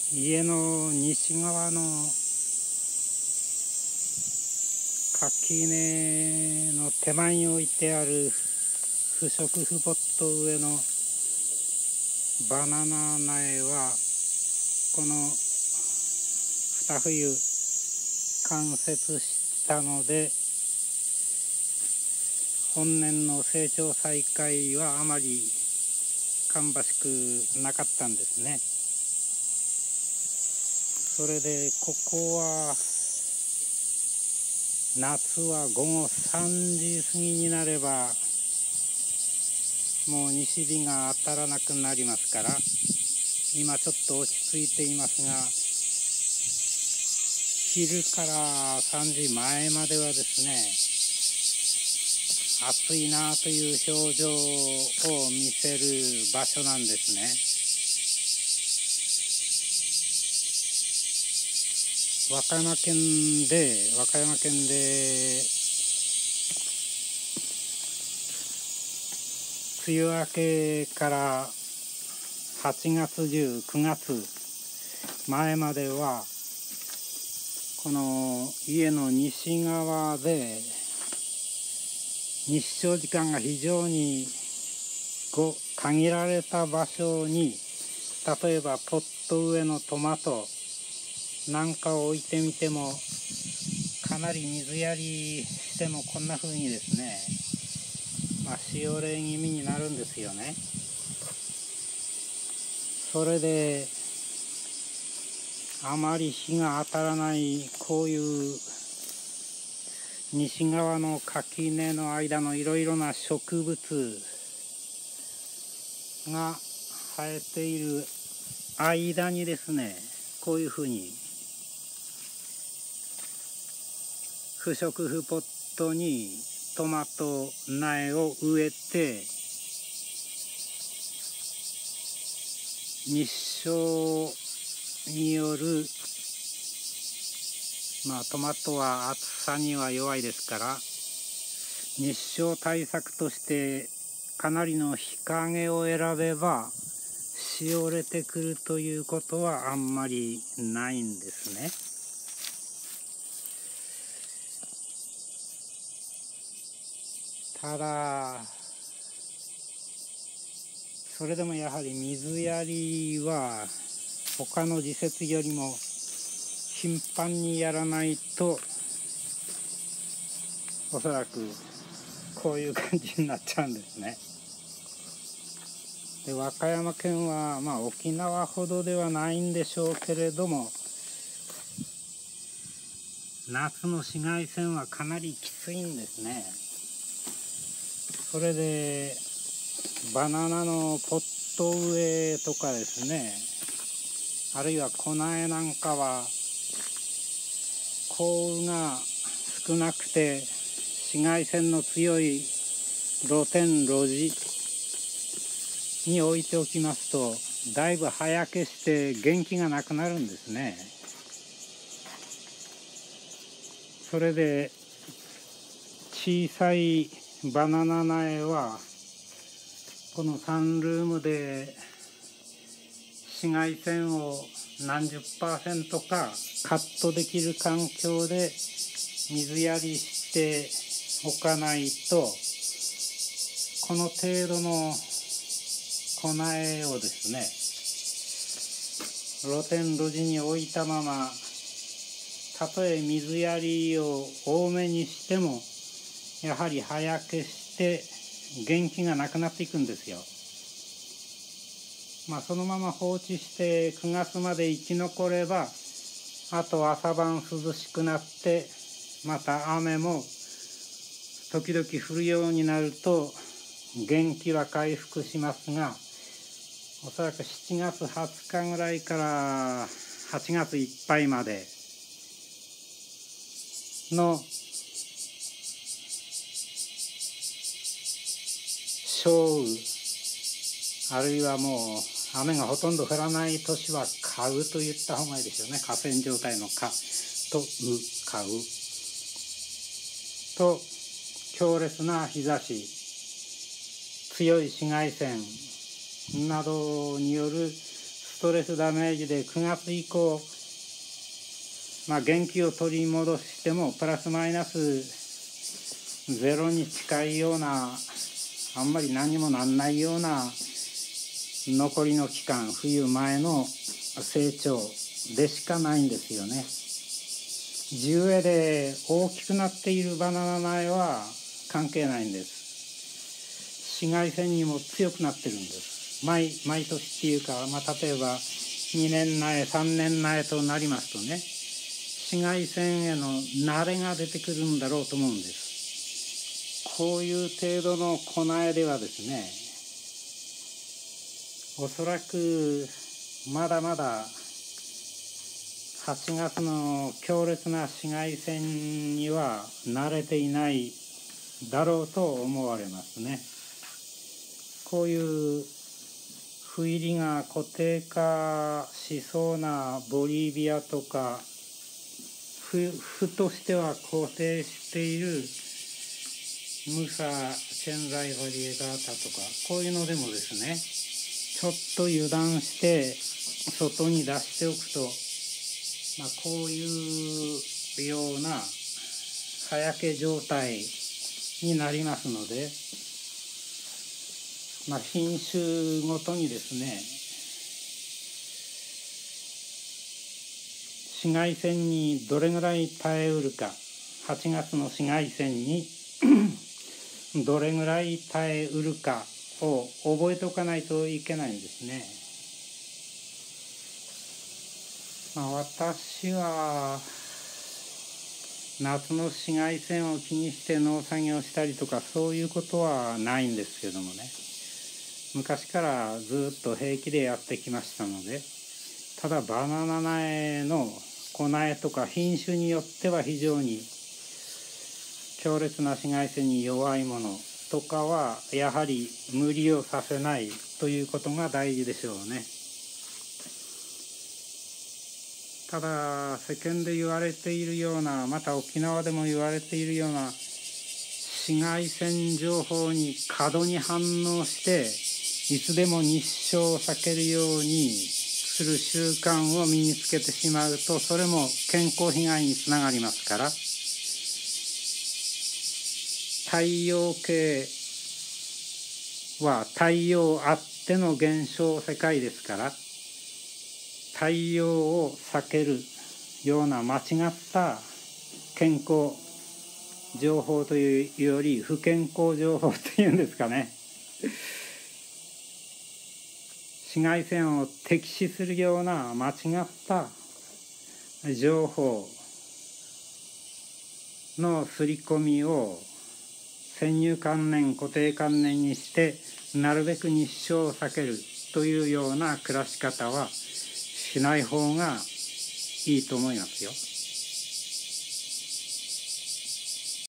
家の西側の垣根の手前に置いてある不織布ポット上のバナナ苗はこの2冬冠雪したので本年の成長再開はあまり芳しくなかったんですね。それでここは夏は午後3時過ぎになればもう西日が当たらなくなりますから、今ちょっと落ち着いていますが、昼から3時前まではですね、暑いなという表情を見せる場所なんですね。和歌山県で梅雨明けから8月中9月前まではこの家の西側で日照時間が非常に限られた場所に、例えばポット上のトマトなんかを置いてみても、かなり水やりしてもこんな風にですね、しおれ気味になるんですよね。それであまり日が当たらないこういう西側の垣根の間のいろいろな植物が生えている間にですね、こういうふうに不織布ポットにトマト苗を植えて、日照によるトマトは暑さには弱いですから、日照対策としてかなりの日陰を選べばしおれてくるということはあんまりないんですね。ただそれでもやはり水やりは他の時節よりも頻繁にやらないと、おそらくこういう感じになっちゃうんですね。で、和歌山県は沖縄ほどではないんでしょうけれども、夏の紫外線はかなりきついんですね。それでバナナのポット植えとかですね、あるいはコナエなんかは降雨が少なくて紫外線の強い露天露地に置いておきますと、だいぶ葉焼けして元気がなくなるんですね。それで小さいバナナ苗はこのサンルームで紫外線を何十%かカットできる環境で水やりしておかないと、この程度の粉苗をですね、露天露地に置いたまま、たとえ水やりを多めにしてもやはり葉焼けして元気がなくなっていくんですよ。そのまま放置して9月まで生き残れば、あと朝晩涼しくなってまた雨も時々降るようになると元気は回復しますが、おそらく7月20日ぐらいから8月いっぱいまでの少雨、あるいはもう雨がほとんど降らない年は蚊雨と言った方がいいでしょうね。河川状態の蚊と蚊雨と強烈な日差し、強い紫外線などによるスストレスダメージで9月以降、元気を取り戻してもプラスマイナスゼロに近いような、あんまり何もなんないような残りの期間、冬前の成長でしかないんですよね。地植えで大きくなっているバナナ苗は関係ないんです。紫外線にも強くなってるんです。毎年っていうか、例えば2年苗3年苗となりますとね、紫外線への慣れが出てくるんだろうと思うんです。こういう程度の粉苗ではですね、おそらくまだまだ8月の強烈な紫外線には慣れていないだろうと思われますね。こういう斑入りが固定化しそうなボリビアとか、ふとしては固定しているムサチェンザイバリエガータとか、こういうのでもですね、ちょっと油断して外に出しておくと、こういうような葉焼け状態になりますので、品種ごとにですね、紫外線にどれぐらい耐えうるか、8月の紫外線にどれぐらい耐えうるかを覚えておかないといけないんですね。私は夏の紫外線を気にして農作業したりとか、そういうことはないんですけどもね、昔からずっと平気でやってきましたので、ただバナナ苗の粉苗とか品種によっては非常に強烈な紫外線に弱いものとかはやはり無理をさせないということが大事でしょうね。ただ世間で言われているような、また沖縄でも言われているような紫外線情報に過度に反応していつでも日照を避けるようにする習慣を身につけてしまうと、それも健康被害につながりますから、太陽系は太陽あっての現象世界ですから、太陽を避けるような間違った健康情報というより不健康情報というんですかね、紫外線を敵視するような間違った情報の刷り込みを先入観念固定観念にしてなるべく日照を避けるというような暮らし方はしない方がいいと思いますよ。